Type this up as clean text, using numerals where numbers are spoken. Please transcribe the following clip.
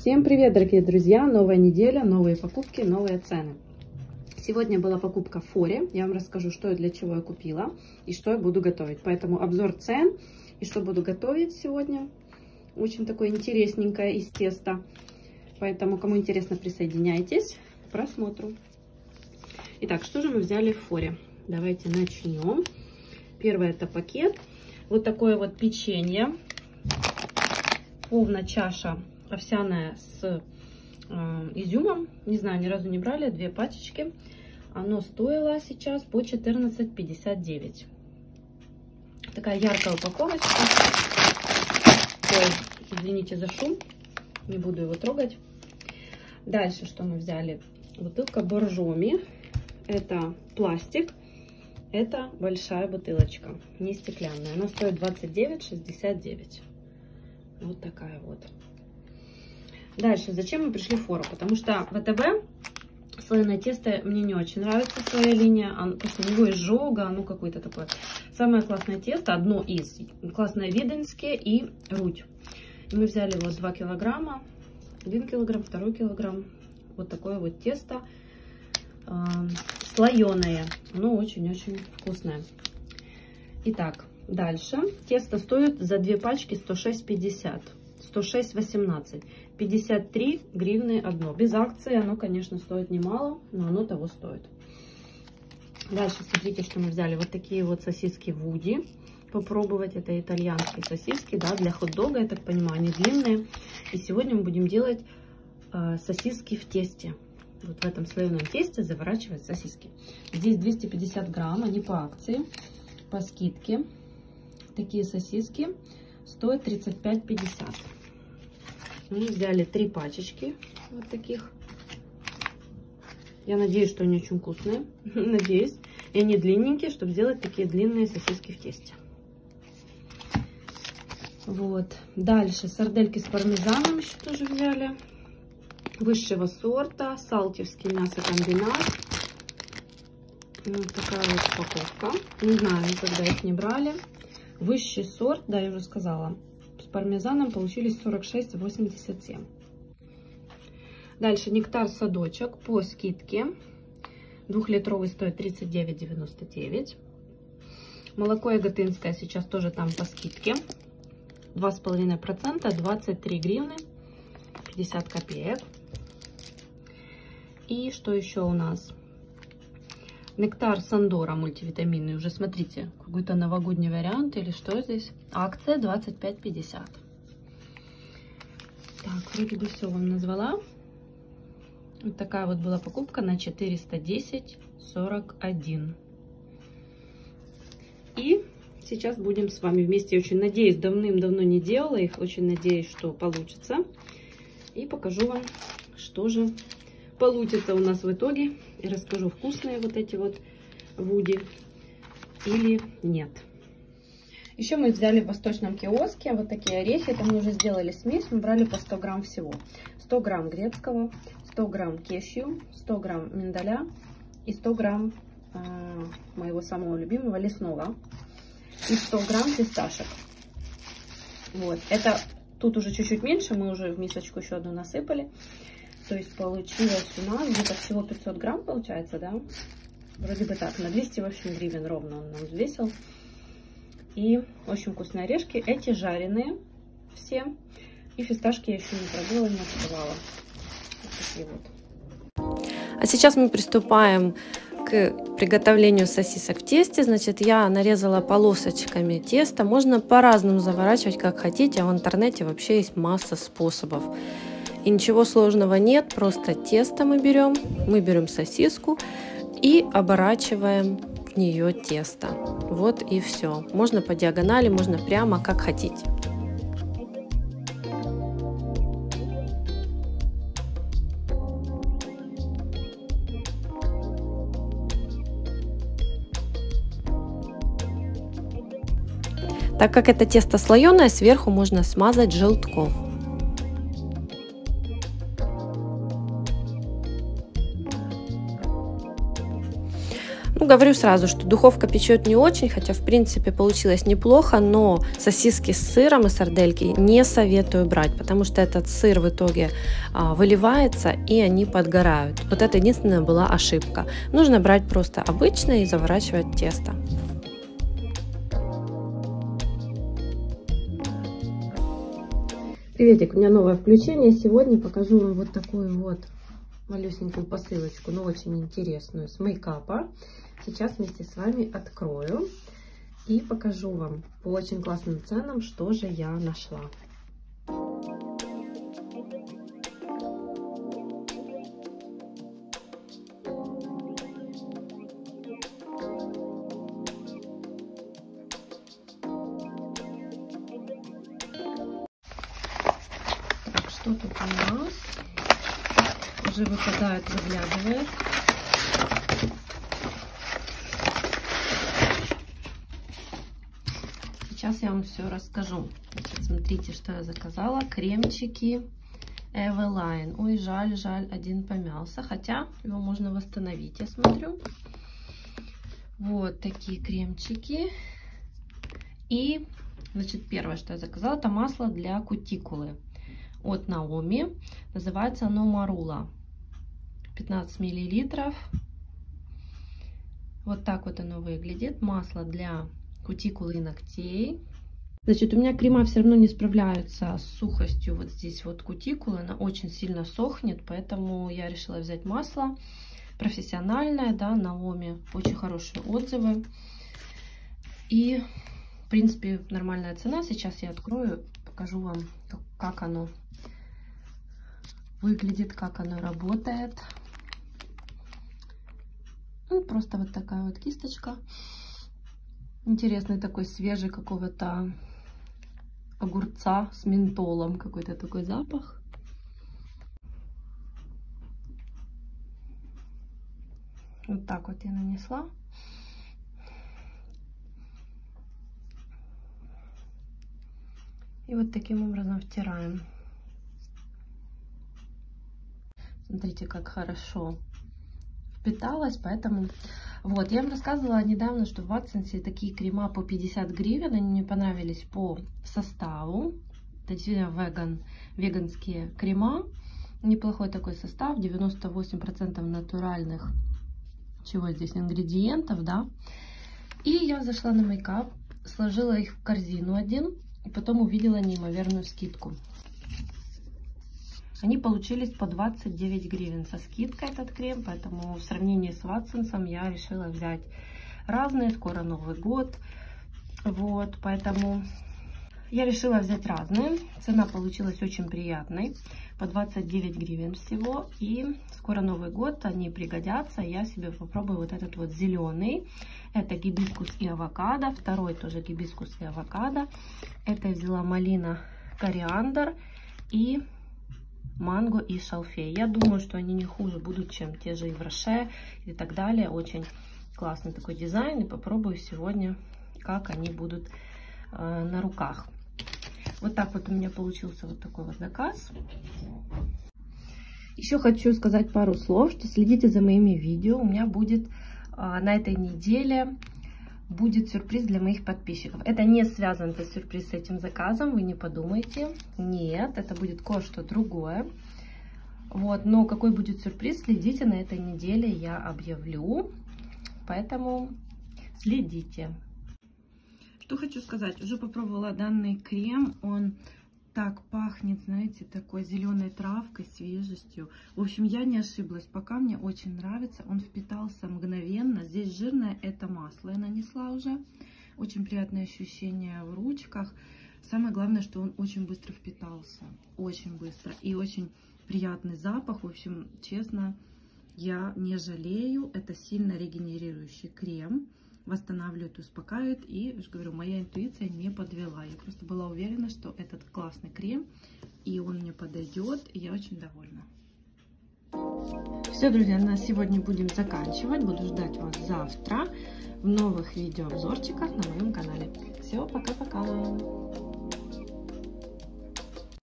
Всем привет, дорогие друзья! Новая неделя, новые покупки, новые цены. Сегодня была покупка в Форе. Я вам расскажу, что и для чего я купила и что я буду готовить. Поэтому обзор цен и что буду готовить сегодня. Очень такое интересненькое из теста. Поэтому, кому интересно, присоединяйтесь к просмотру. Итак, что же мы взяли в Форе? Давайте начнем. Первое — это пакет. Вот такое вот печенье. Полная чаша овсяная с изюмом. Не знаю, ни разу не брали. 2 пачечки. Оно стоило сейчас по 14,59. Такая яркая упаковочка. Ой, извините за шум. Не буду его трогать. Дальше, что мы взяли? Бутылка Боржоми. Это пластик. Это большая бутылочка, не стеклянная. Она стоит 29,69. Вот такая вот. Дальше, зачем мы пришли в Фору? Потому что ВТБ слоеное тесто мне не очень нравится, своя линия. Потому что у него изжога, оно какое-то такое. Самое классное тесто, одно из. Классное Виденское и Рудь. И мы взяли вот 2 килограмма. 1 килограмм, 2 килограмм. Вот такое вот тесто. Слоеное. Оно очень-очень вкусное. Итак, дальше. Тесто стоит за 2 пачки 106,50. 106,18. 53 гривны одно. Без акции оно, конечно, стоит немало, но оно того стоит. Дальше смотрите, что мы взяли. Вот такие вот сосиски Вуди. Попробовать. Это итальянские сосиски, да, для хот-дога, я так понимаю, они длинные. И сегодня мы будем делать сосиски в тесте. Вот в этом слоеном тесте заворачивать сосиски. Здесь 250 грамм, они по акции, по скидке. Такие сосиски стоят 35,50. Мы взяли 3 пачечки вот таких. Я надеюсь, что они очень вкусные. Надеюсь. И они длинненькие, чтобы сделать такие длинные сосиски в тесте. Вот. Дальше сардельки с пармезаном еще тоже взяли. Высшего сорта. Салтевский мясокомбинат. Вот такая вот упаковка. Не знаю, никогда их не брали. Высший сорт, да, я уже сказала. С пармезаном получились 46,87. Дальше нектар садочек по скидке. 2-литровый стоит 39,99. Молоко яготинское сейчас тоже там по скидке. 2,5%, 23 гривны 50 копеек. И что еще у нас? Нектар Сандора мультивитаминный. Уже смотрите, какой-то новогодний вариант или что здесь? Акция 25,50. Так, вроде бы все вам назвала. Вот такая вот была покупка на 410,41. И сейчас будем с вами вместе. Очень надеюсь, давным-давно не делала их. Очень надеюсь, что получится. И покажу вам, что же получится у нас в итоге. И расскажу, вкусные вот эти вот Вуди или нет. Еще мы взяли в восточном киоске вот такие орехи. Это мы уже сделали смесь. Мы брали по 100 грамм всего. 100 грамм грецкого, 100 грамм кешью, 100 грамм миндаля и 100 грамм моего самого любимого лесного. И 100 грамм фисташек. Вот. Это тут уже чуть-чуть меньше. Мы уже в мисочку еще одну насыпали. То есть получилось у нас где-то всего 500 грамм получается, да? Вроде бы так, на 200, в общем, гривен ровно он нам взвесил. И очень вкусные орешки. Эти жареные все. И фисташки я еще не пробовала, не открывала. Вот такие вот. А сейчас мы приступаем к приготовлению сосисок в тесте. Значит, я нарезала полосочками тесто. Можно по-разному заворачивать, как хотите. А в интернете вообще есть масса способов. И ничего сложного нет, просто тесто мы берем сосиску и оборачиваем в нее тесто. Вот и все. Можно по диагонали, можно прямо, как хотите. Так как это тесто слоеное, сверху можно смазать желтком. Ну, говорю сразу, что духовка печет не очень, хотя в принципе получилось неплохо, но сосиски с сыром и сардельки не советую брать, потому что этот сыр в итоге выливается и они подгорают. Вот это единственная была ошибка. Нужно брать просто обычное и заворачивать тесто. Приветик, у меня новое включение. Сегодня покажу вам вот такую вот малюсенькую посылочку, но очень интересную, с мейкапа. Сейчас вместе с вами открою и покажу вам по очень классным ценам, что же я нашла. Так, что тут у нас? Уже выпадает, выглядывает. Сейчас я вам все расскажу. Значит, смотрите, что я заказала. Кремчики Eveline. Ой, жаль, один помялся. Хотя его можно восстановить, я смотрю. Вот такие кремчики. И, значит, первое, что я заказала, это масло для кутикулы от Наоми. Называется оно Marula. 15 миллилитров. Вот так вот оно выглядит. Масло для кутикулы и ногтей. Значит, у меня крема все равно не справляются с сухостью вот здесь вот кутикулы. Она очень сильно сохнет, поэтому я решила взять масло профессиональное, да, Наоми. Очень хорошие отзывы. И, в принципе, нормальная цена. Сейчас я открою, покажу вам, как оно выглядит, как оно работает. Ну, просто вот такая вот кисточка. Интересный такой свежий какого-то огурца с ментолом. Какой-то такой запах. Вот так вот я нанесла. И вот таким образом втираем. Смотрите, как хорошо впиталась, поэтому... Вот, я вам рассказывала недавно, что в Watsons такие крема по 50 гривен, они мне понравились по составу. Это действительно веганские крема. Неплохой такой состав, 98% натуральных, чего здесь, ингредиентов, да. И я зашла на мейкап, сложила их в корзину один, и потом увидела неимоверную скидку. Они получились по 29 гривен со скидкой этот крем, поэтому в сравнении с Watsons я решила взять разные. Скоро Новый год, вот, поэтому я решила взять разные. Цена получилась очень приятной, по 29 гривен всего. И скоро Новый год, они пригодятся. Я себе попробую вот этот вот зеленый. Это гибискус и авокадо. Второй тоже гибискус и авокадо. Это я взяла малина, кориандр и манго и шалфей. Я думаю, что они не хуже будут, чем те же Ивраше и так далее. Очень классный такой дизайн. И попробую сегодня, как они будут на руках. Вот так вот у меня получился вот такой вот заказ. Еще хочу сказать пару слов, что следите за моими видео. У меня будет на этой неделе будет сюрприз для моих подписчиков. Это не связано с сюрприз с этим заказом, вы не подумайте. Нет, это будет кое-что другое. Вот, но какой будет сюрприз, следите, на этой неделе я объявлю. Поэтому следите. Что хочу сказать, уже попробовала данный крем, он так пахнет, знаете, такой зеленой травкой, свежестью. В общем, я не ошиблась, пока мне очень нравится. Он впитался мгновенно. Здесь жирное, это масло я нанесла уже. Очень приятное ощущение в ручках. Самое главное, что он очень быстро впитался. Очень быстро. И очень приятный запах. В общем, честно, я не жалею. Это сильно регенерирующий крем. Восстанавливает, успокаивает. И, я же говорю, моя интуиция не подвела. Я просто была уверена, что этот классный крем, и он мне подойдет, и я очень довольна. Все, друзья, на сегодня будем заканчивать. Буду ждать вас завтра в новых видеообзорчиках на моем канале. Все, пока-пока!